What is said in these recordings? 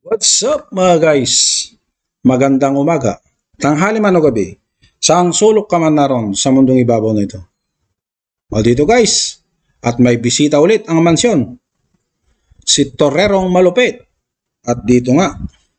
What's up mga guys? Magandang umaga, tanghali man o gabi, saang sulok ka man naroon sa mundong ibabaw na ito. O dito guys, at may bisita ulit ang mansyon, si Torerong Malupit. At dito nga,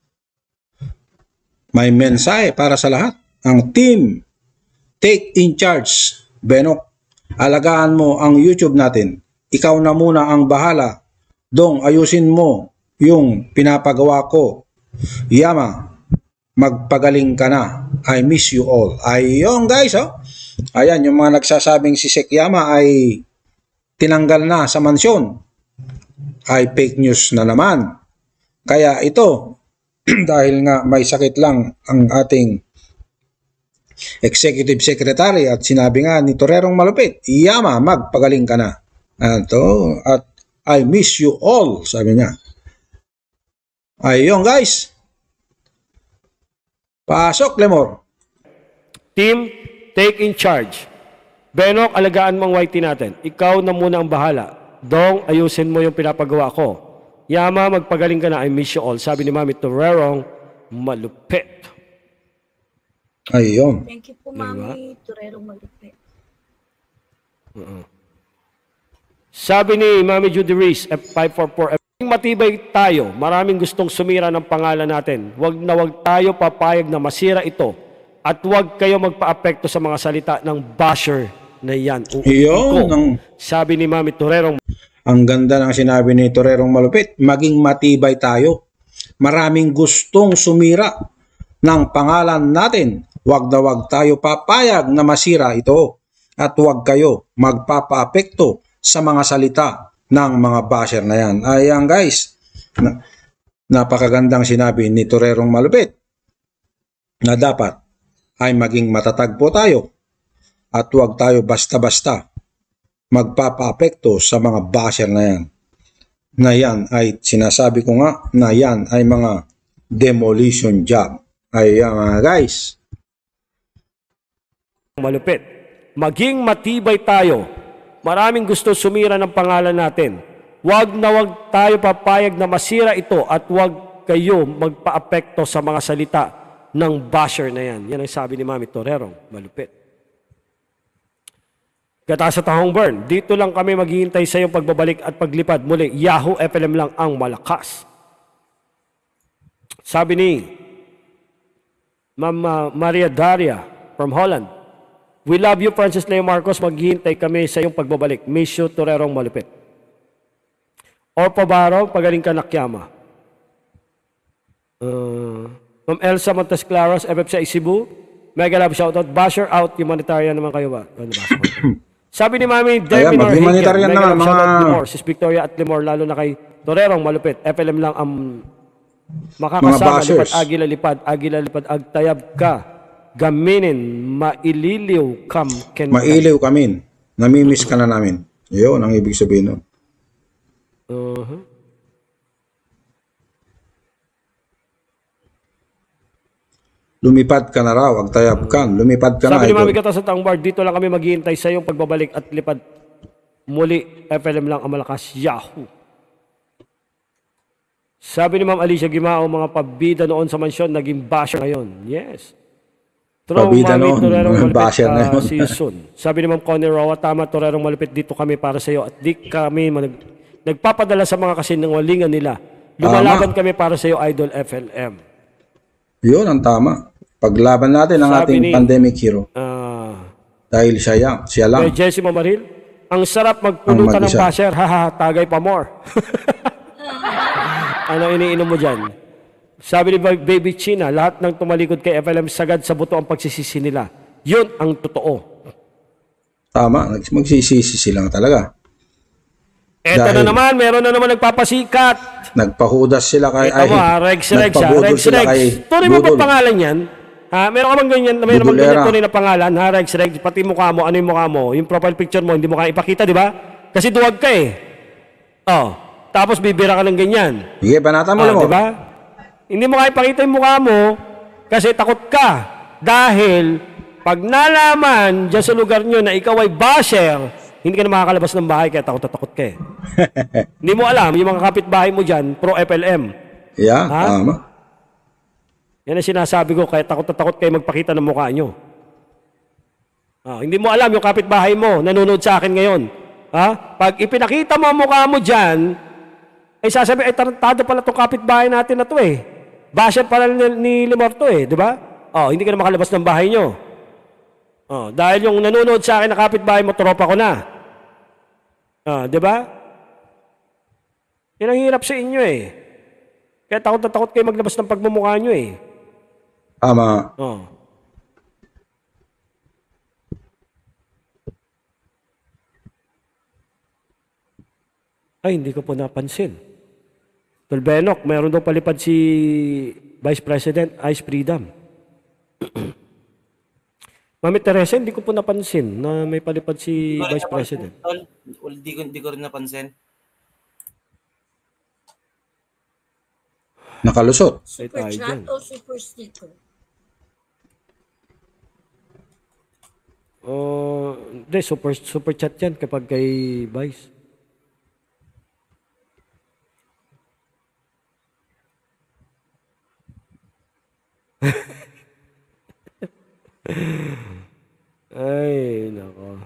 may mensahe para sa lahat, ang team Take in Charge. Benok, alagaan mo ang YouTube natin. Ikaw na muna ang bahala. Dong, ayusin mo yung pinapagawa ko. Yama, magpagaling ka na. I miss you all. Ayun guys, oh. Ayan, yung mga nagsasabing si Sek Yama ay tinanggal na sa mansyon ay fake news na naman. Kaya ito, dahil nga may sakit lang ang ating Executive Secretary at sinabi nga ni Torerong Malupit, Yama, magpagaling ka na. At I miss you all, sabi niya. Ayun guys. Pasok, Lemor. Team, take in charge. Benok, alagaan mong YT natin. Ikaw na muna ang bahala. Dong, ayusin mo yung pinapagawa ko. Yama, magpagaling ka na. I miss you all. Sabi ni Mami Torerong Malupit. Ayun. Thank you po, Mami Torerong Malupit. Sabi ni Mami Judy Reese, F544, matibay tayo. Maraming gustong sumira ng pangalan natin. Wag tayo papayag na masira ito. At wag kayo magpa-apekto sa mga salita ng basher na yan. Iyon. Sabi ni Mami Torerong. Ang ganda ng sinabi ni Torerong Malupit, maging matibay tayo. Maraming gustong sumira ng pangalan natin. Wag tayo papayag na masira ito. At wag kayo magpapa-apekto sa mga salita ng mga basher na yan. Ayan guys, napakagandang sinabi ni Torerong Malupit na dapat ay maging matatag po tayo at huwag tayo basta-basta magpapa-apekto sa mga basher na yan. Na yan ay sinasabi ko nga na yan ay mga demolition job. Ayan mga guys. Malupit, maging matibay tayo. Maraming gusto sumira ng pangalan natin. Wag tayo papayag na masira ito at wag kayo magpa-apekto sa mga salita ng basher na yan. Yan ang sabi ni Mami Torerong Malupit. Gata sa Tahong Burn, dito lang kami maghihintay sa iyong pagbabalik at paglipad muli. Yahoo FLM lang ang malakas. Sabi ni Ma'am Maria Daria from Holland, we love you, Francis Leo Marcos. Maghihintay kami sa iyong pagbabalik. Miss you, Torerong Malupit. Orpo Baro, pagaling ka Nakyama. Ma'am Elsa Montes Claros, FF sa Isibu. Mega love shoutout. Basher out. Humanitarian naman kayo ba? Sabi ni Mami Debbie Norhigan, mega love shoutout Limor. Sis Victoria at Limor, lalo na kay Torerong Malupit. FLM lang ang makakasama. Lipad, agila lipad, agtayab ka. Gaminin, maililiw kam. Mailiw kamin. Namimiss ka na namin. Yun ang ibig sabihin nun. Lumipad ka na raw, agtayab ka. Lumipad ka na. Sabi ni Mami Kata sa Tangbard, dito lang kami maghihintay sa iyong pagbabalik at lipad. Muli, FLM lang ang malakas. Yahoo! Sabi ni Ma'am Alicia Gimao, mga pabida noon sa mansyon, naging basher ngayon. Yes. Pabida noon, mga basher na yun. Season. Sabi ni Ma'am Connie Roa, tama, Torerong Malupit, dito kami para sa iyo. At di kami nagpapadala sa mga kasinungalingan nila. Lumalaban kami para sa iyo, Idol FLM. Yun ang tama. Paglaban natin ang ating pandemic hero. Dahil siya lang. Jessie Mamaril, ang sarap magpulutan ng basher. Haha, tagay pa more. Ano iniinom mo dyan? Sabi ni Baby China, lahat ng tumalikod kay FLM sagad sa buto ang pagsisisi nila. Yun ang totoo. Tama, magsisisi silang talaga. Eto na naman, meron na naman nagpapasikat. Nagpahudas sila kay... Rex. Tunay mo pa pangalan yan? Ha? Meron ka bang ganyan? Meron bang ganyan tunay na pangalan? Ha, Rex. Pati mukha mo, ano yung mukha mo? Yung profile picture mo, hindi mo kaya ipakita, di ba? Kasi duwag ka eh. Oh. Tapos bibira ka ng ganyan. Sige, banata mo lang mo. Di ba? Hindi mo kaya ipakita yung mukha mo kasi takot ka. Dahil pag nalaman dyan sa lugar nyo na ikaw ay basher, hindi ka na makakalabas ng bahay kaya takot ka eh. Hindi mo alam, yung mga kapitbahay mo dyan, pro FLM. Yeah, Ha? tama. Yan ang sinasabi ko, kaya takot na takot kayo magpakita ng mukha nyo. Hindi mo alam yung kapitbahay mo, nanonood sa akin ngayon. Ha? Pag ipinakita mo ang mukha mo dyan, ay sasabi, ay tarantado pala itong kapitbahay natin na to eh. Basher pala ni Limor to eh, di ba? Hindi ka na makalabas ng bahay nyo. Dahil yung nanonood sa akin na kapitbahay mo, tropa ko na. Di ba? Yan ang hirap sa inyo eh. Kaya takot na takot kayo maglabas ng pagmumukha nyo eh. Tama. Ay, hindi ko po napansin. Tulbenok, meron daw palipad si Vice President Ice Freedom. Mami Teresa, hindi ko po napansin na may palipad si Vice President. Hindi ko rin napansin. Nakalusot. Super chat o super sticker? Hindi, super chat yan kapag kay Vice. Ay, nako.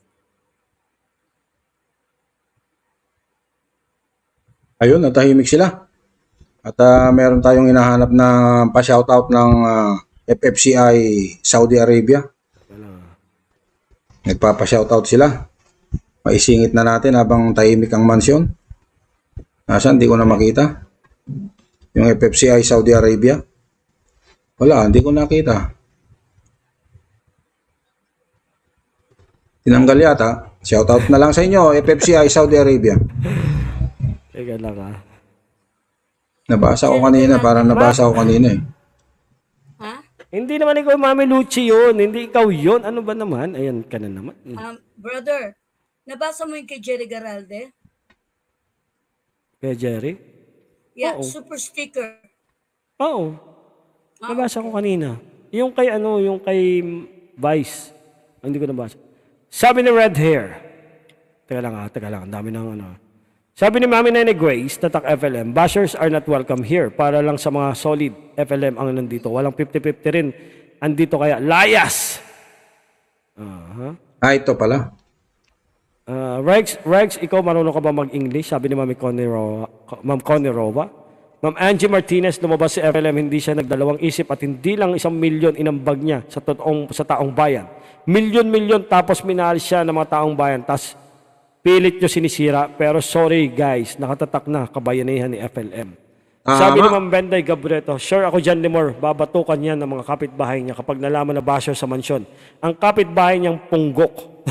Ayun, natahimik sila. At meron tayong hinahanap na pa-shoutout ng FFCI Saudi Arabia. Nagpapa-shoutout sila. Maisingit na natin habang tahimik ang mansyon. Nasaan? Hindi ko na makita. Yung FFCI Saudi Arabia. Wala, hindi ko nakita. Tinanggal yata. Shoutout na lang sa inyo, FFCI Saudi Arabia. Teka lang Nabasa ko kanina, parang nabasa ko kanina eh. Ha? Hindi naman ikaw Mami Luchi yun. Hindi ikaw yun. Ano ba naman? Ayan ka na naman. Brother, nabasa mo yung kay Jerry Garalde? Kaya Jerry? Yeah, Oo. super sticker. Oo. Nabasa ko kanina. Yung kay yung kay Vice. Hindi ko nabasa. Sabi ni Red Hair. Teka lang. Ang dami ng Sabi ni Mami Nene Grace, Tatak FLM, bashers are not welcome here. Para lang sa mga solid FLM ang nandito. Walang 50-50 rin. Andito kaya, layas! Ito pala. Rex, ikaw marunong ka ba mag-English? Sabi ni Ma'am Connie Rova. Ma'am Angie Martinez, lumabas si FLM, hindi siya nagdalawang isip at hindi lang 1 milyon inambag niya sa taong bayan. Milyon tapos minahal siya ng mga taong bayan. Tapos pilit nyo sinisira. Pero sorry guys, nakatatak na kabayanihan ni FLM. Sabi ni Ma'am Benday Gabreto, sure ako dyan, Limor, babatukan yan ng mga kapitbahay niya kapag nalaman na basher sa mansyon. Ang kapitbahay niyang punggok.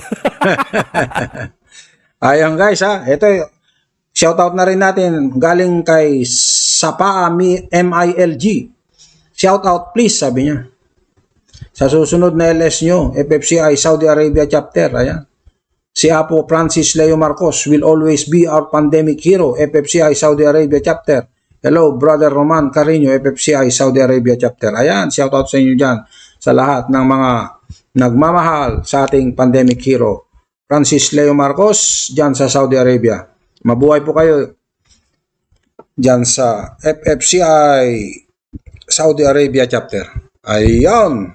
Ayan guys ha, ito shoutout na rin natin galing kay Sapaa MILG. Shoutout please, sabi niya. Sa susunod na LS nyo, FFCI Saudi Arabia chapter, ayan. Si Apo Francis Leo Marcos will always be our pandemic hero, FFCI Saudi Arabia chapter. Hello, Brother Roman Carino, FFCI Saudi Arabia chapter. Ayan, shoutout sa inyo dyan sa lahat ng mga nagmamahal sa ating pandemic hero. Francis Leo Marcos, dyan sa Saudi Arabia. Mabuhay po kayo dyan sa FFCI Saudi Arabia chapter. Ayan.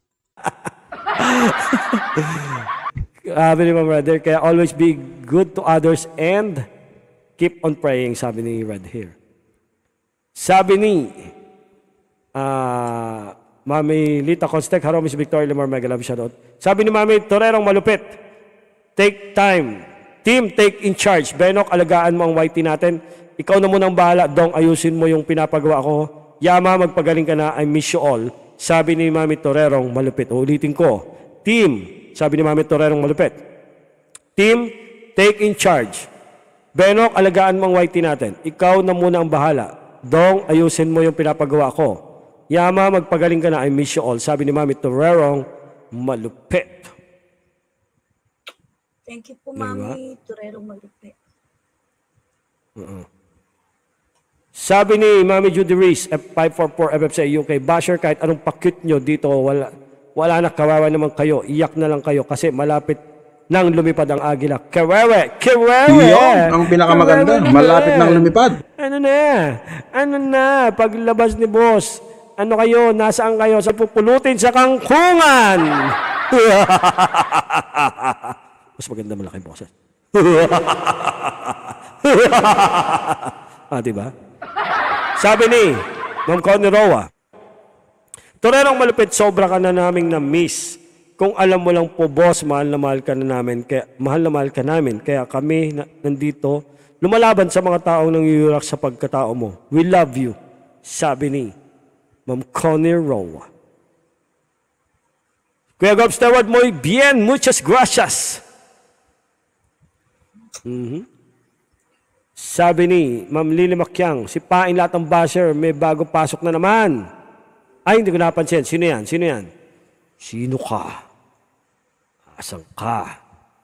Sabi ni Ma'am Brother, kaya always be good to others and keep on praying, sabi ni Red Hair. Sabi ni Mami Lita Constek, hello Miss Victoria Limor, mega love shoutout. Sabi ni Mami Torerong malupit, take time, team take in charge. Benok, alagaan mo ang YT natin. Ikaw na munang bahala, Dong, ayusin mo yung pinapagawa ko. Yama, magpagaling ka na, I miss you all. Sabi ni Mami Torerong malupit. Ulitin ko, team, sabi ni Mami Torerong malupit, team take in charge. Benok, alagaan mo ang YT natin. Ikaw na muna ang bahala. Dong, ayusin mo yung pinapagawa ko. Yama, magpagaling ka na, I miss you all. Sabi ni Mami Torerong malupit. Thank you po, Mami Torerong malupit. Sabi ni Mami Judy Reese, F544 FFCI UK, basher, kahit anong pakit nyo dito, wala na, kawawa naman kayo, iyak na lang kayo kasi malapit nang lumipad ang agila. Kewewe! Kewewe! Yun ang pinakamaganda. Kewewe, Malapit nang lumipad. Ano na? Paglabas ni boss, ano kayo? Nasaan kayo? Sa pupulutin sa kangkungan! Mas maganda malaking boses. Diba? Sabi ni Ma'am Connie Roa, Torerong malupit, sobra ka na naming na-miss. Kung alam mo lang po, boss, mahal na mahal ka namin. Kaya kami nandito, lumalaban sa mga taong nangyuyurak sa pagkatao mo. We love you. Sabi ni Ma'am Connie Roa. Kuya Gobs Tawad, muy bien, muchas gracias. Sabi ni Ma'am Lily Makyang, sipain lahat ng basher, may bago pasok na naman. Ay, hindi ko napansin. Sino yan? Sino ka? Asan ka?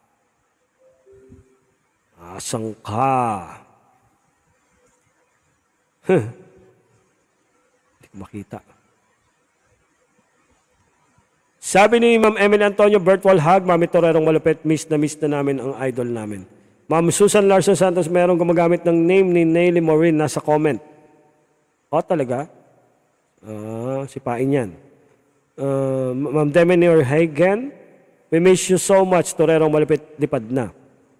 Hindi ko makita. Sabi ni Ma'am Emily Antonio Bertwal Hag, Mami Torerong malupit, miss na namin ang idol namin. Ma'am Susan Larson Santos, merong gumagamit ng name ni Nelly Morin nasa comment. Talaga? Sipain yan. Ma'am Demenor Hagen, we miss you so much. Torerong malupit, lipad na.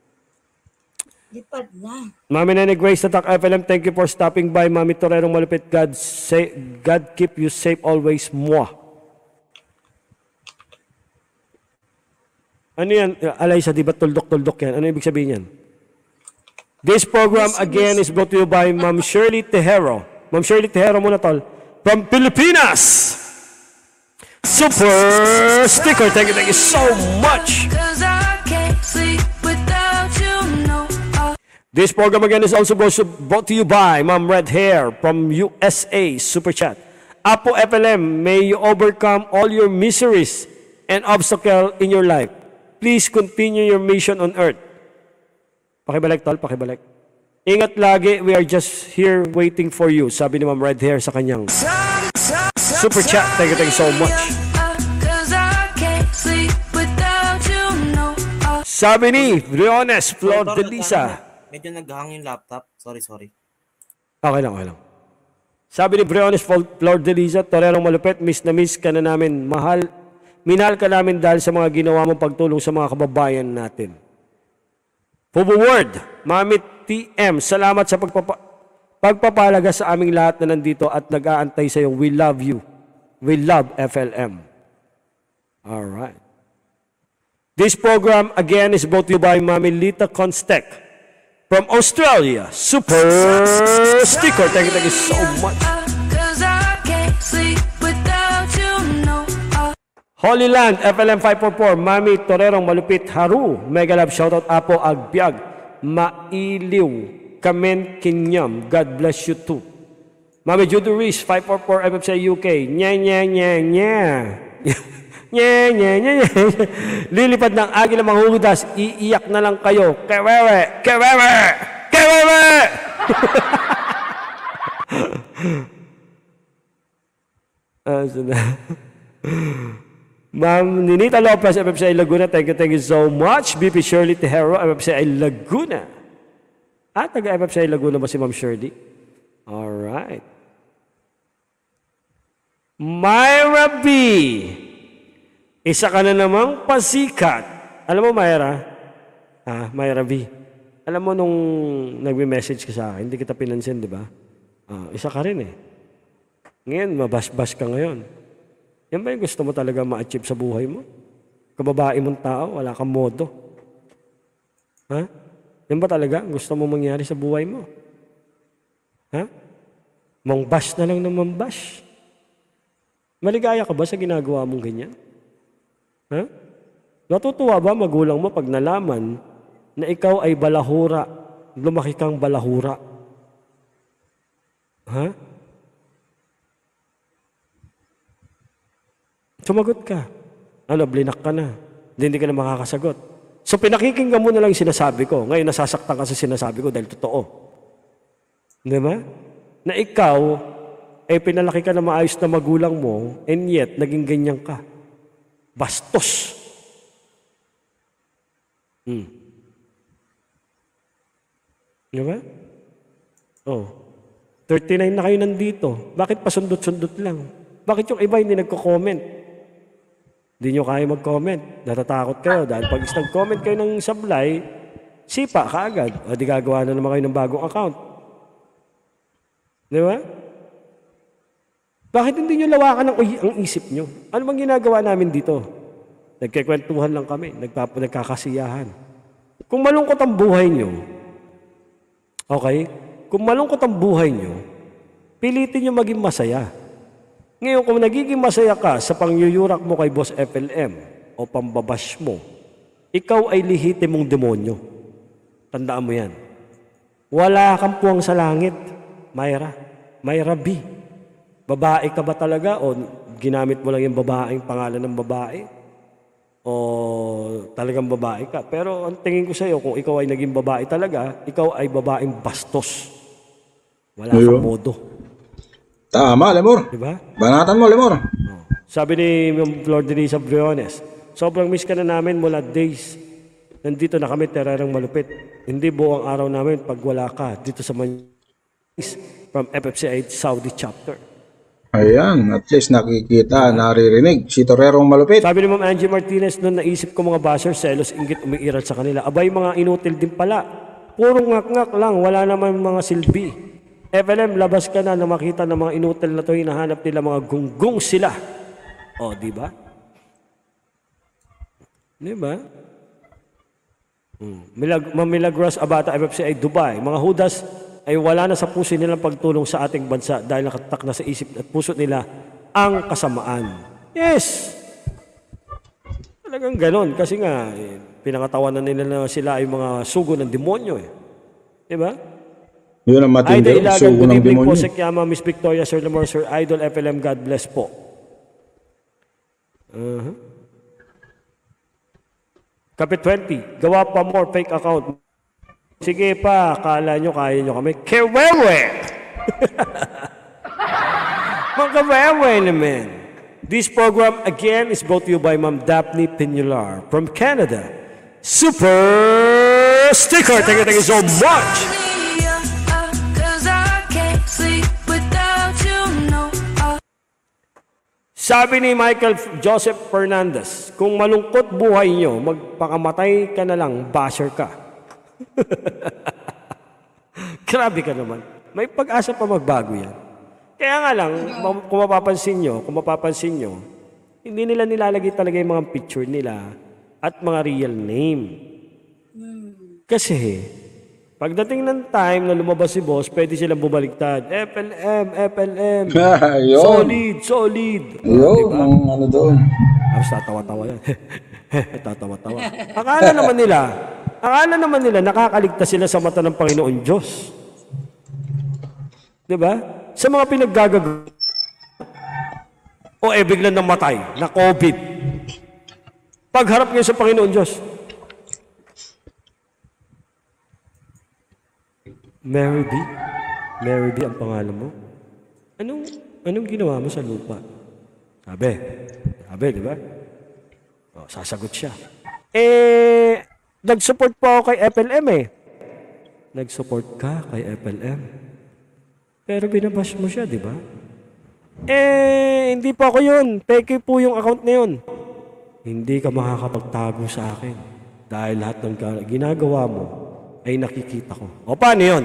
Mami Nene Grace Tatak FLM, thank you for stopping by. Mami Torerong malupit, God keep you safe always. Mwah. Ano yan? Alaysa, di ba tuldok-tuldok yan? Ano ibig sabihin yan? This program again is brought to you by Ma'am Shirley Tejero. Ma'am Shirley Tejero muna, tol. From Pilipinas! Super sticker. Thank you so much. This program again is also brought to you by Ma'am Red Hair from USA Super Chat. Apo FLM, may you overcome all your miseries and obstacles in your life. Please continue your mission on earth. Pakibalik, tol, pakibalik. Ingat lagi, we are just here waiting for you. Sabi ni Ma'am Red Hair sa kanyang Super Chat. Thank you so much. Sabi ni Briones Flor de Lisa. Medyo naghahang yung laptop. Sorry. Okay lang. Sabi ni Briones Flor de Lisa, Torerong malupit, miss na miss ka na namin. Minahal ka namin dahil sa mga ginawa mong pagtulong sa mga kababayan natin. Fubu Word, Mami TM, salamat sa pagpapalaga sa aming lahat na nandito at nag-aantay sa iyo. We love you. We love FLM. Alright. This program again is brought to you by Mami Lita Constek from Australia. Super sticker. Thank you so much. Holy Land, FLM 544, Mami Torerong malupit, Haru, Mega Love, shoutout Apo Agbiag, Mailiw, Kamen Kinyam, God bless you too. Mami Judy Reese, 544 FFC UK, lilipad ng agila manghuhudas, iiyak na lang kayo, kewewe. Ma'am Ninita Lopez, FFCI Laguna, thank you so much. BP Shirley Tejero, FFCI Laguna. Taga FFCI Laguna ba si Ma'am Shirley? Alright. Myra B. Isa ka na namang pasikat. Alam mo, Myra? Myra B. Alam mo nung nagme-message ka sa akin, hindi kita pinansin, di ba? Isa ka rin eh. Ngayon, mabas-bas ka ngayon. Yan ba yung gusto mo talaga ma-achieve sa buhay mo? Kababae mong tao, wala kang modo. Yan ba talaga gusto mo mangyari sa buhay mo? Mangbash na lang ng mangbash. Maligaya ka ba sa ginagawa mong ganyan? Natutuwa ba magulang mo pag nalaman na ikaw ay balahura, lumaki kang balahura? Sumagot ka. Blinak ka na. Hindi ka na makakasagot. So pinakikinggan mo na lang yung sinasabi ko. Ngayon nasasaktan ka sa sinasabi ko dahil totoo. Di ba? Na ikaw ay pinalaki ka na maayos na magulang mo and yet naging ganyan ka. Bastos. Di ba? Oh. 39 na kayo nandito. Bakit pasundot-sundot lang? Bakit yung iba hindi nagko-comment? Hindi nyo kaya mag-comment. Natatakot kayo dahil pag nag-comment kayo ng sablay, sipa kaagad. O di gagawa na naman kayo ng bagong account. Di ba? Bakit hindi nyo lawakan ang isip nyo? Ano bang ginagawa namin dito? Nagkikwentuhan lang kami. Nagkakasiyahan. Kung malungkot ang buhay nyo, okay? Kung malungkot ang buhay nyo, pilitin nyo maging masaya. Ngayon, kung nagiging masaya ka sa pangyuyurak mo kay Boss FLM o pambabash mo, ikaw ay lihitimong demonyo. Tandaan mo yan. Wala kang puwang sa langit, Myra. Myra B. Babae ka ba talaga o ginamit mo lang yung babaeng pangalan ng babae? O talagang babae ka? Pero ang tingin ko sa iyo, kung ikaw ay naging babae talaga, ikaw ay babaeng bastos. Wala kang modo. Tama, Lemur. Diba? Banatan mo, Lemur. Sabi ni Lord Denisa Briones, sobrang miss ka na namin mula days. Nandito na kami, terarang malupit. Hindi buong araw namin pag wala ka dito sa Manis from FFCI Saudi chapter. Ayan, at least nakikita, naririnig. Si Torerong malupit. Sabi ni Ma'am Angie Martinez, noon naisip ko mga basher, selos, inggit, umiiral sa kanila. Abay, mga inutil din pala. Puro ngak-ngak lang, wala naman mga silbi. FLM, labas ka na makita ng mga inutil na to, hinahanap nila mga gunggong sila. O, di ba? Di ba? Milagros Abata, FFCI Dubai. Mga hudas ay wala na sa puso nilang pagtulong sa ating bansa dahil nakatak na sa isip at puso nila ang kasamaan. Yes! Talagang ganon. Kasi nga, pinangatawanan nila na sila ay mga sugo ng demonyo. Diba? Yun ang matindi. Sugo ng demonyo. Po, Sekyama, Miss Victoria, Sir Lamar, Sir Idol, FLM, God bless po. Kapit 20, gawa pa more fake account. Sige pa, kala nyo, kaya nyo kami. Kewewe! Mga kewewe naman. This program, again, is brought to you by Ma'am Daphne Pinular from Canada. Super Sticker! Thank you so much! Sabi ni Michael Joseph Fernandez, kung malungkot buhay nyo, magpakamatay ka na lang, basher ka. Grabe ka naman. May pag-asa pa magbago yan. Kaya nga lang, kung mapapansin nyo, hindi nila nilalagay talaga yung mga picture nila at mga real name. Kasi, pagdating ng time na lumabas si boss, pwede silang bumaliktad. FLM. Solid. Yun, diba? Ano doon. Tapos tatawa-tawa yan. Tatawa-tawa. Akala naman nila nakakaligtas sila sa mata ng Panginoon Diyos. Diba? Sa mga pinaggagawa. O biglang namatay na COVID. Pagharap ngayon sa Panginoon Diyos. Mary B? Mary B ang pangalan mo? Anong ginawa mo sa lupa? Sabi, di ba? O, sasagot siya. Nag-support po ako kay FLM Nag-support ka kay FLM. Pero binabash mo siya, di ba? Hindi po ako yun. Peke po yung account na yun. Hindi ka makakapagtago sa akin. Dahil lahat ng ginagawa mo ay nakikita ko. O, paano yun?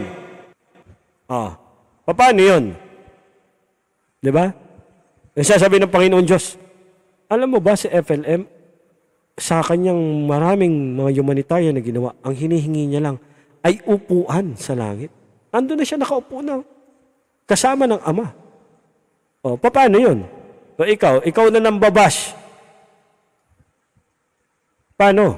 Paano yun? Di ba? Nasasabi ng Panginoon Diyos, alam mo ba si FLM, sa kanyang maraming mga humanitarian na ginawa, ang hinihingi niya lang ay upuan sa langit. Ando na siya nakaupo na. Kasama ng Ama. O, paano yun? O, ikaw na nambabash. Paano?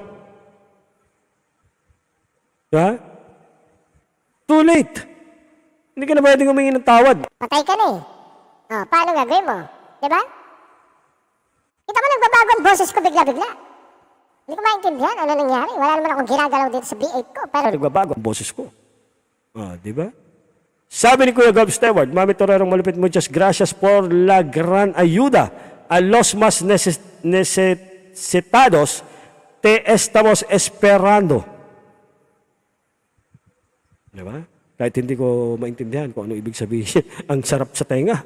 Ha? Too late. Hindi ka na pwedeng humingi ng tawad. Patay ka na paano gagawin mo? Diba? Kita mo nagbabago ang boses ko bigla-bigla. Hindi ko maintindihan ano nangyari. Wala naman akong ginagalaw dito sa B8 ko. Pero nagbabago ang boses ko. Diba? Sabi ni Kuya Gab Stewart, Mami Torerong malupit, muchas gracias por la gran ayuda a los más necesitados. te estamos esperando. Diba? Kahit hindi ko maintindihan kung ano ibig sabihin. Ang sarap sa tenga.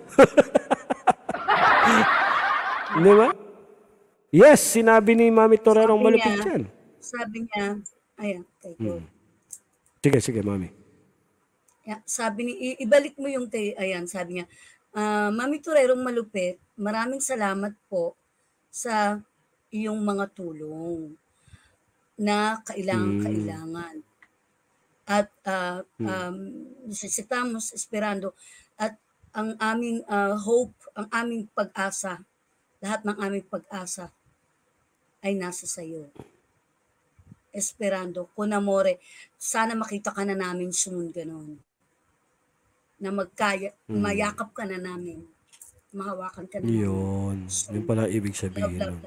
Di ba? Yes, sinabi ni Mami Torerong malupit yan. Sabi niya, ayan, take Sige, Mami. Yeah, sabi ni, ibalik mo yung, ayan, sabi niya, Mami Torerong malupit, maraming salamat po sa iyong mga tulong na kailangan. At necesitamos esperando at ang aming hope, ang aming pag-asa, lahat ng aming pag-asa ay nasa sayo. Esperando, con amore, sana makita ka na namin soon, ganon. Na mayakap ka na namin, mahawakan ka na Yun. namin. Yun pala ibig sabihin. Love.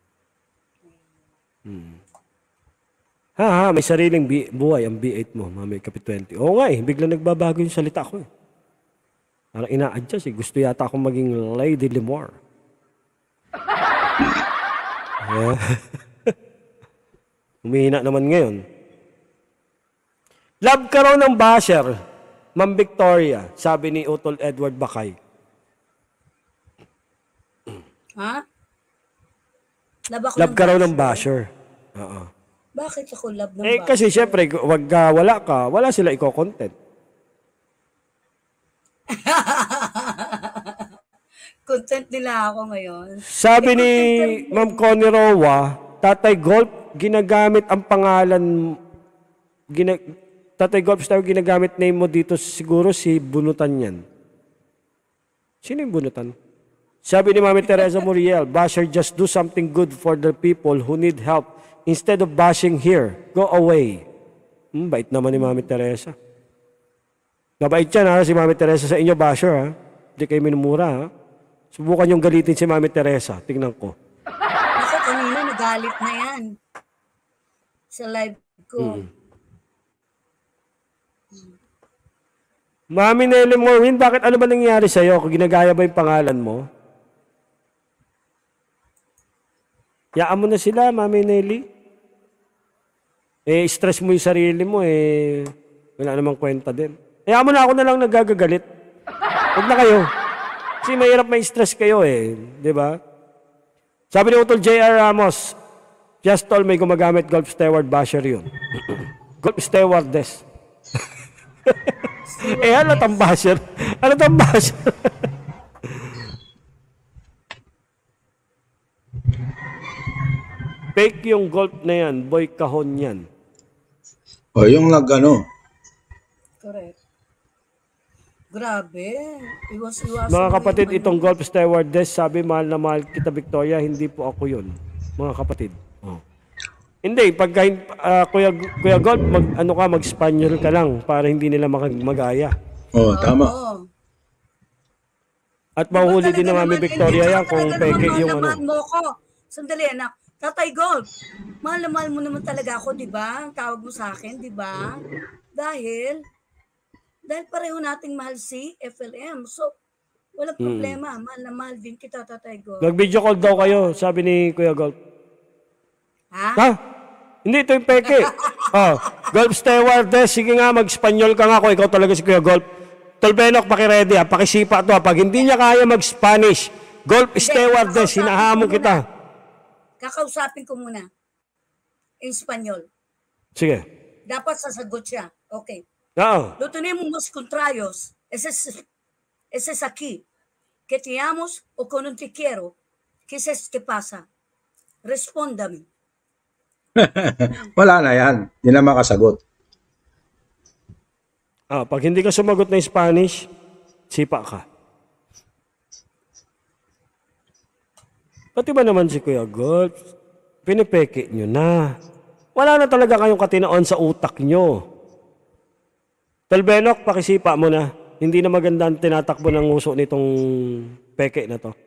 May sariling buhay ang B8 mo, Mami Kapit 20. Oo nga bigla nagbabago yung salita ko Parang ina-adjust Gusto yata akong maging Lady Limor. Umihina naman ngayon. Love ka raw ng basher, Ma'am Victoria, sabi ni Utol Edward Bakay. Ha? Love ka raw ng basher. Oo. Bakit ako love ng basher? Kasi syempre, wala ka, wala sila iko-content. Content nila ako ngayon. Sabi ni Ma'am Connie Roa, Tatay Golf, ginagamit ang pangalan, Tatay Golf Star, ginagamit name mo dito, siguro si Bunutan yan. Sino yung Bunutan? Sabi ni Mami Teresa Muriel, Basher, just do something good for the people who need help instead of bashing here. Go away. Bait naman ni Mami Teresa. Mabait yan si Mami Teresa sa inyo, Basher ha. Hindi kayo minumura ha. Subukan yung galitin si Mami Teresa. Tingnan ko. Ako kanina nagalit na yan. Sa live ko. Mami Nelly Maureen, bakit ano ba nangyayari sa'yo? Kung ginagaya ba yung pangalan mo? Yaan mo na sila, Mami Nelly. Stress mo yung sarili mo wala namang kwenta din. Yaan mo na, ako na lang nagagagalit. Huwag na kayo. Kasi mahirap may stress kayo di ba? Sabi ni Utol J.R. Ramos, just told me gumagamit Golf Steward Basher yun. Golf Stewardess. Ano tang basher? Ano tang basher? Fake yung golf na yan. Boy kahon yan. Yung Correct. Grabe. Iwas-iwas. Mga kapatid, itong Golf Stewardess, sabi, mahal na mahal kita, Victoria, hindi po ako yun. Mga kapatid. Hindi, pagka Kuya Golf, mag-Spanyol ka lang para hindi nila magaya. Tama. At mahuli din ng Mami Victoria yan kung peke yung ano. Mo ko. Sandali, anak. Tatay Golf, mahal na mahal mo naman talaga ako, di ba? Ang tawag mo sa akin, di ba? Dahil pareho nating mahal si FLM. So, walang problema. Mahal na mahal din kita, Tatay Golf. Mag-video call daw kayo, sabi ni Kuya Golf. Ha? Hindi, ito yung peke. Golf Stewardess, sige nga, mag-Spanyol ka nga kung ikaw talaga si Kuya Golf. Tolbenok, pakiready ha, pakisipa to ha. Pag hindi niya kaya mag-Spanish, Golf Stewardess, hinahamon kita. Kakausapin ko muna. In Spanyol. Sige. Dapat sasagot siya. Okay. Oo. Lo tenemos contrarios. Ese es aquí. Que te amos o que no te quiero. ¿Qué es que pasa? Respóndame. Wala na yan. Hindi na makasagot. Pag hindi ka sumagot ng Spanish, sipa ka. Pati ba naman si Kuya Golf? Pinipeke nyo na. Wala na talaga kayong katinaon sa utak nyo. Tolbenok, pakisipa mo na. Hindi na maganda ang tinatakbo ng uso nitong peke na to.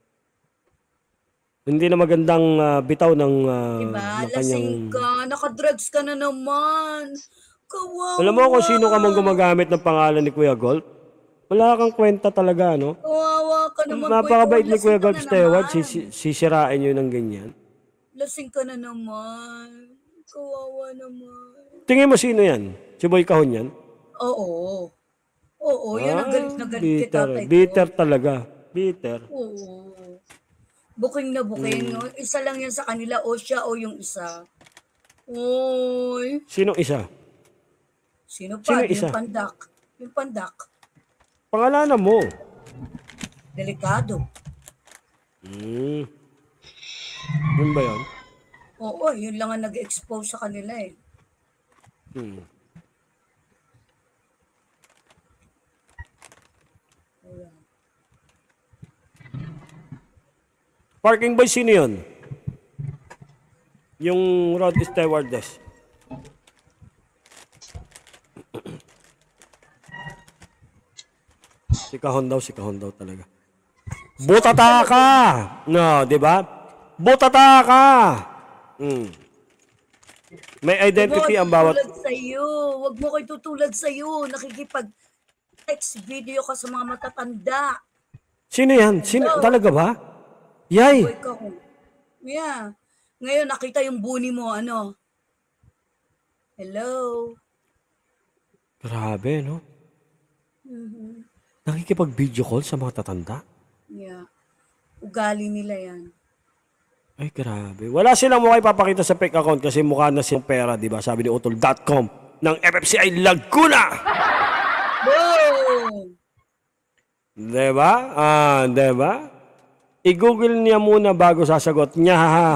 Hindi na magandang bitaw ng Diba? ng kanyang... Lasing ka. Nakadrugs ka na naman. Kawawa. Alam mo kung sino ka mang gumagamit ng pangalan ni Kuya Golf? Wala kang kwenta talaga, no? Kawawa ka naman. Napakabait ni Lasing Kuya ka Golf na Steward, naman. sisirain nyo ng ganyan. lasing ka na naman. Kawawa naman. Tingin mo sino yan? Si Boy Kahon yan? Oo. Oo, yan ang galit na galit kay Bitter. tatay ko. Bitter talaga. Bitter. Oo. Booking na booking. No? Isa lang yan sa kanila o siya o yung isa. Oy. Sino isa? Sino Sino pa? isa? Yung pandak. Yung pandak. Pangalanan mo. Delikado. Yun ba yun? Oo, yun lang ang nag-expose sa kanila eh. Parking boy, sino yun? Yung road stewardess. Si Kahon daw talaga. Butata ka! No, di ba? Butata ka! May identity ang bawat... Tutulad sa'yo. Huwag mo kayo tutulad sa'yo. Nakikipag-text video ka sa mga matatanda. Sino yan? Sino? Talaga ba? Yay! Boy ka ko. Yeah. Ngayon, nakita yung buni mo, ano? Hello? Grabe, no? Nakikipag-video call sa mga tatanda? Yeah. Ugali nila yan. Ay, grabe. Wala silang mukha ipapakita sa fake account kasi mukha na silang pera, di ba? Sabi ni Utol.com ng FFCI Laguna. Boom! Di ba? Di ba? I-google niya muna bago sasagot niya.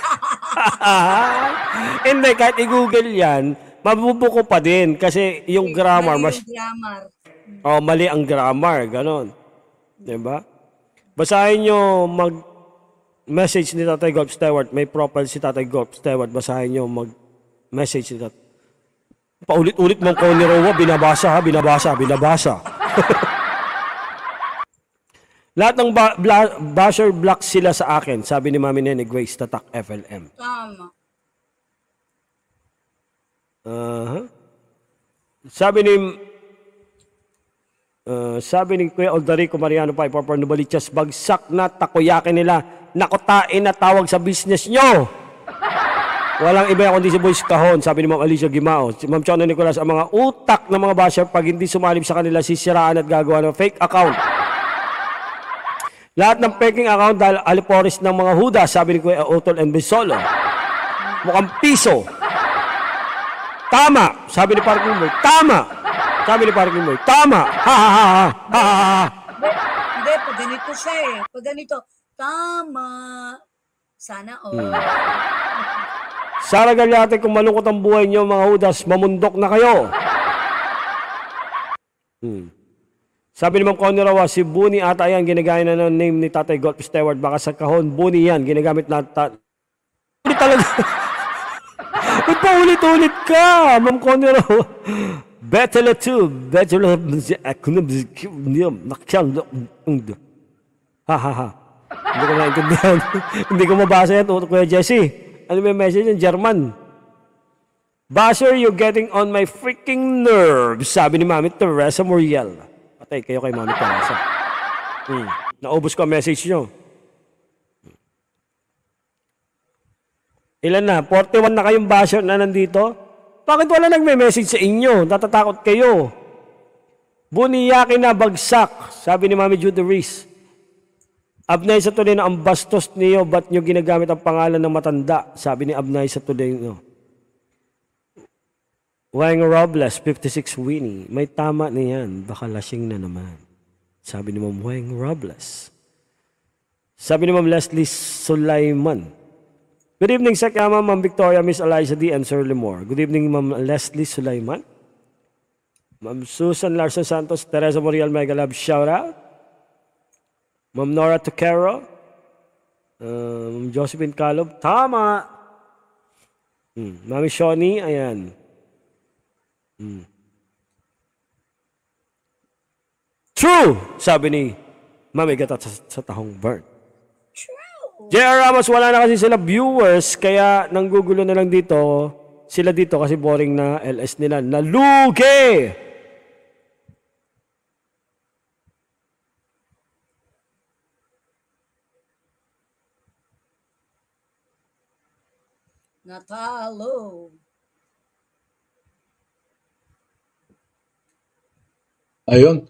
Hindi, kahit i-google yan, mabubuko pa din kasi yung grammar, Mali yung grammar. mali ang grammar, ganon. Di ba? Basahin nyo mag-message ni Tatay Golf Stewart. May profile si Tatay Golf Stewart. Basahin nyo mag-message ni Tatay. Paulit-ulit mong call ni Rowa, binabasa. Lahat ng basher block sila sa akin, sabi ni Mami Nene Grace, Tatak FLM. Tama. Sabi ni Kuya Aldarico Mariano pa, Papa Nubalichas, bagsak na takoyaki nila, nakotain na tawag sa business nyo. Walang iba kundi si Boys Kahon, sabi ni Ma'am Alicia Gimao. Si Ma'am Chona Nicolas, ang mga utak ng mga basher, pag hindi sumalib sa kanila, sisiraan at gagawa ng fake account. Lahat ng peking account dahil aliporis ng mga huda, sabi ni Kuya Otol and Bisolo. Mukhang piso. Tama, sabi ni Parking Boy. Tama. Sabi ni Parking Boy. Tama. Ha ha ha ha ha ha. Hindi, pag ganito siya eh. Pag ganito, tama. Sana all. Sara Galyate, kung malungkot ang buhay niyo mga hudas, mamundok na kayo. Sabi ni Ma'am Connie Rawa, si Buni ata yan, ginagaya na ng name ni Tatay Golf Stewart. Baka sa Kahon, Buni yan, ginagamit na Buni talaga. Ba't pa ulit-ulit ka, Ma'am Connie Rawa? Betela 2, Betela, ha ha ha. Hindi ko naintindihan. Hindi ko mabasa yan, Kuya Jesse. Ano may message yung German? Basher, you're getting on my freaking nerves, sabi ni Mami Teresa Muriel. Patay kayo kay Mami Teresa. Naubos ko ang message nyo. Ilan na? 41 na kayong basher na nandito? Bakit wala nagme-message sa inyo? Natatakot kayo. Buniyaki na bagsak, sabi ni Mami Judy Reese. Abnay sa tuloy na ang bastos niyo, ba't nyo ginagamit ang pangalan ng matanda? Sabi ni Abnay sa tuloy nyo. Wang Robles, 56 Winnie. May tama niyan, baka lasing na naman. Sabi ni Ma'am Wang Robles. Sabi ni Ma'am Leslie Sulaiman. Good evening, Sekama, Ma'am Victoria, Miss Eliza D. and Sir Limor. Good evening, Ma'am Leslie Sulaiman. Ma'am Susan Larson Santos, Teresa Morial, Mega Love, shout out. Ma'am Nora Tuquero, Ma'am Josephine Calob, tama. Mami Shoni, ayan. True, sabi ni Mami Gata sa tahong burn. J.R. Ramos, wala na kasi sila viewers, kaya nanggugulo na lang dito, sila dito kasi boring na LS nila. Nalugi! Natalo. Ayun.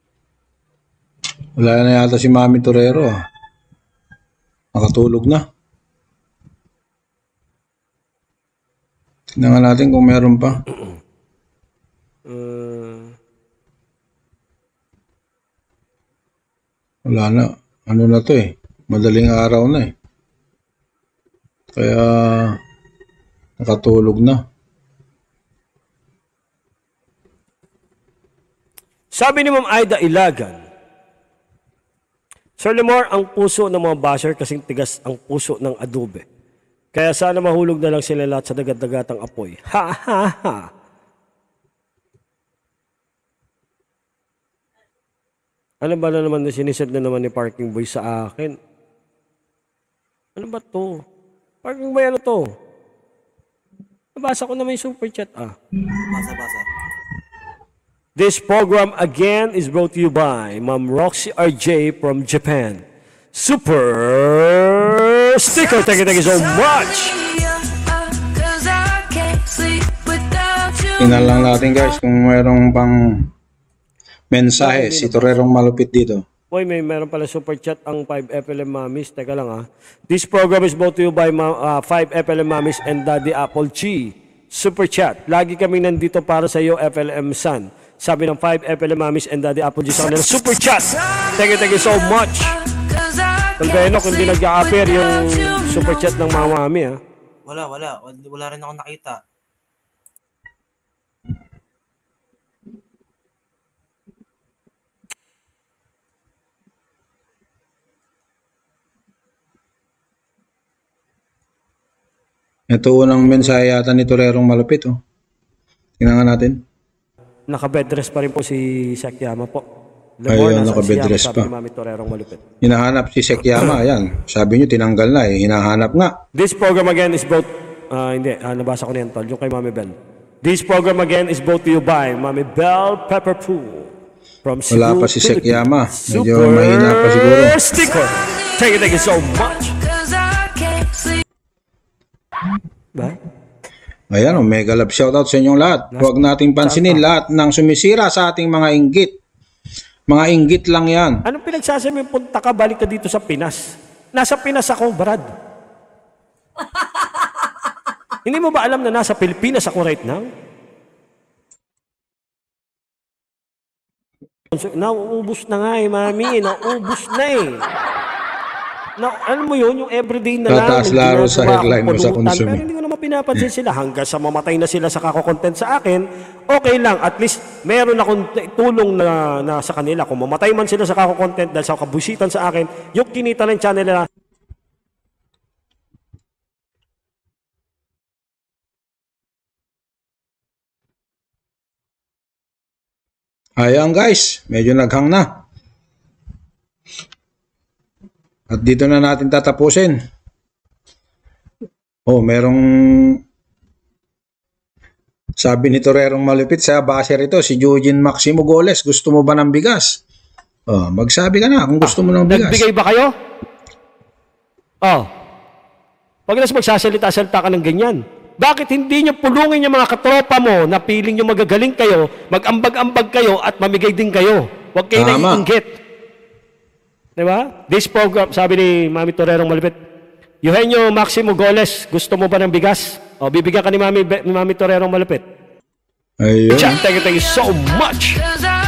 Wala na yata si Mami Torero. Nakatulog na. Tignan nga natin kung meron pa. Wala na. Ano na to eh. Madaling araw na eh. Kaya nakatulog na. Sabi ni Ma'am Aida Ilagan, Sir Lemor, ang puso ng mga basher kasing tigas ang puso ng adobe. Kaya sana mahulog na lang sila lahat sa dagat-dagatang apoy. Ha ha ha. Ano ba na naman na sinisend na naman ni Parking Boy sa akin? Ano ba to? Parking Boy, ano to? Nabasa ko naman yung super chat Basa. This program again is brought to you by Ma'am Roxy RJ from Japan. Super sticker. Thank you so much. Tingnan lang natin guys kung mayroong pang mensahe si Torerong malupit dito. Boy, meron pala super chat ang 5FLM Mamis. Teka lang This program is brought to you by 5FLM Mamis and Daddy Apple Chi. Super chat. Lagi kami nandito para sa iyo, FLM San. Sabi ng 5FLM Mamis and Daddy Apple Chi sa kanila. Super chat! Thank you so much! Pagkano kung di nag-a-appear yung super chat ng mga mami Wala rin ako nakita. Ito unang mensahe yata ni Torerong malupit. Tingnan nga natin. Naka-bedrest pa rin po si Sekyama po. Ayun, naka-bedrest pa. Sabi ni Mami Torerong malupit. Hinahanap si Sekyama. Ayan. Sabi nyo, tinanggal na eh. Hinahanap nga. This program again is brought... nabasa ko na yan, tol. Yung kay Mami Bell. This program again is brought to you by Mami Bell Pepperpool. From Cebu, wala pa si Sekyama. Medyo Super mahina pa siguro. Sticker. Thank you so much. Bye. Ayan, mega love shoutout sa inyong lahat. Huwag nating pansinin lahat ng sumisira sa ating mga inggit. Mga inggit lang yan. Anong pinagsasabi? Punta ka, balik ka dito sa Pinas. Nasa Pinas ako, Brad. Hindi mo ba alam na nasa Pilipinas ako right now? Nauubos na nga Mami. Nauubos na alam mo yun, yung everyday na lang. Tataas laro sa headline mo sa consume. Pero hindi ko naman pinapansin sila. Hanggang sa mamatay na sila sa kako-content sa akin, okay lang. At least, meron akong tulong na sa kanila. Kung mamatay man sila sa kako-content dahil sa kabusitan sa akin, yung kinita ng channel nila, ayan guys, medyo naghang na. At dito na natin tatapusin. Merong sabi ni Torerong malupit sa basher ito, si Eugene Maximo Goles, gusto mo ba ng bigas? Magsabi ka na kung gusto mo ng bigas. Nagbigay ba kayo? Pag magsasalita-salita ka ng ganyan, bakit hindi nyo pulungin yung mga katropa mo na piling nyo magagaling kayo, mag-ambag-ambag kayo at mamigay din kayo? Huwag kayo naiinggit. Diba? This program, sabi ni Mami Torerong malupit, Eugenio Maximo Goles, gusto mo ba ng bigas? Bibigyan ka ni Mami Torerong malupit. Ayun. Thank you so much!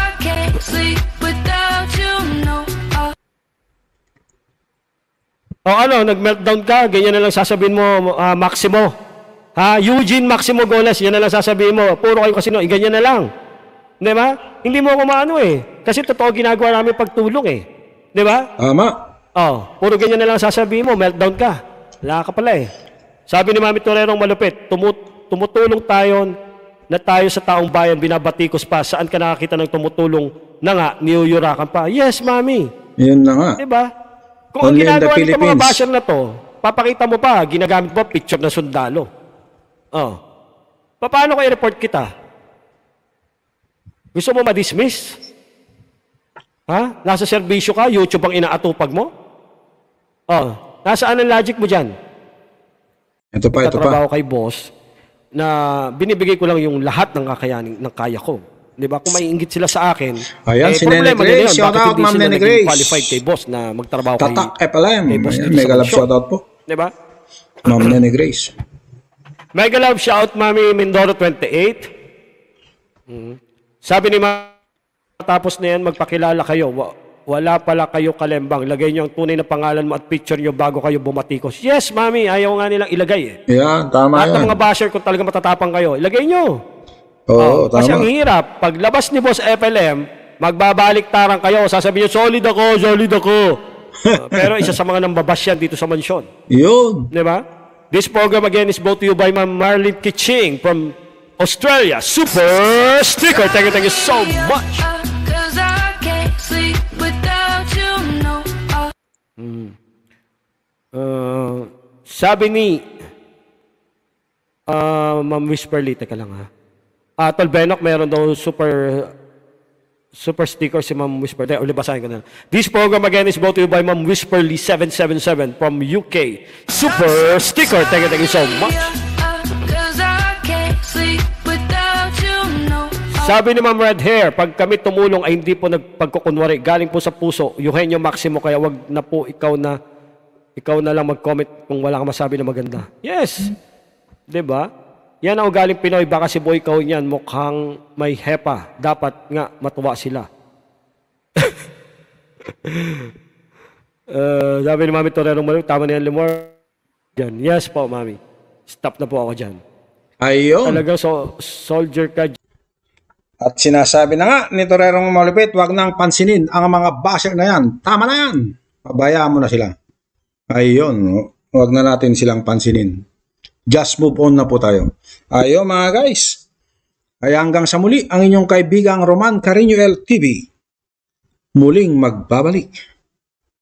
Nag-meltdown ka, ganyan na lang sasabihin mo, Maximo. Eugene Maximo Goles, yan na lang sasabihin mo. Puro kayo kasi ganyan na lang. Diba? Hindi mo ako maano Kasi totoo ginagawa namin pagtulong Diba? Tama. Puro ganyan na lang sasabihin mo, meltdown ka. Wala ka pala Sabi ni Mami Torerong malupit, tumutulong tayo sa taong bayan, binabatikos pa. Saan ka nakakita ng tumutulong na nga, niyuyurakan pa? Yes, Mami. Yun na nga. Diba? Kung ang ginagawa nito mga basher na to, papakita mo pa, ginagamit mo picture na sundalo. Paano ko i-report kita? Gusto mo ma-dismiss? Nasa serbisyo ka, YouTube ang inaatupag mo? Nasaan ang logic mo dyan? Ito pa. Nagtatrabaho kay boss na binibigay ko lang yung lahat ng kakayanin ng kaya ko. 'Di ba? Kung maiinggit sila sa akin, Ayan, si Nene problema nila Grace. yun. Shout Bakit out, hindi Ma'am sila Nene naging Grace. qualified kay boss na magtrabaho kay Tatak FLM. boss Ayan, dito sa mega love mansyon. shout out po. 'Di ba? Ma'am Nene Grace. Mega love shout Mami Mindoro 28. Sabi ni tapos na yan, magpakilala kayo. Wala pala kayo kalembang. Lagay niyo ang tunay na pangalan mo at picture niyo bago kayo bumatikos. Yes, Mami. Ayaw nga nilang ilagay eh. Yan, tama Lahat yan. ng mga basher kung talaga matatapang kayo, ilagay niyo. Oo, Kasi ang tama. hirap. Paglabas ni Boss FLM, magbabalik tarang kayo. Sasabihin niyo, solid ako, solid ako. Pero isa sa mga nambabash yan dito sa mansyon. Yun. Di ba? This program again is brought to you by Ma'am Marlene Kitching from Australia. Super sticker. Thank you so much. Sabi ni Ma'am Whisperly, teka lang ha. Tol Benok, meron daw super sticker si Ma'am Whisperly. Uli, basahin ko na. This program again is brought to you by Ma'am Whisperly 777 from UK. Super sticker. Thank you so much. Sabi ni Ma'am Red Hair, pag kami tumulong ay hindi po nagpagkukunwari. Galing po sa puso. Eugenio Maximo, kaya wag na po ikaw na lang mag-comment kung wala kang masabi na maganda. Yes. 'Di ba? Yan ang ugaling Pinoy. Baka si Boy Kaw niyan mukhang may hepa. Dapat nga matuwa sila. Sabi ni Mami Torerong Malu, tama na yan, Limor. Diyan. Yes po, Mami. Stop na po ako dyan. Ayun. Talagang soldier ka. At sinasabi na nga ni Torerong Malupit, wag nang pansinin ang mga basher na yan. Tama na yan. Pabayaan mo na sila. Ayun. Wag na natin silang pansinin. Just move on na po tayo. Ayun mga guys. Kaya hanggang sa muli, ang inyong kaibigang Roman Carino TV. Muling magbabalik.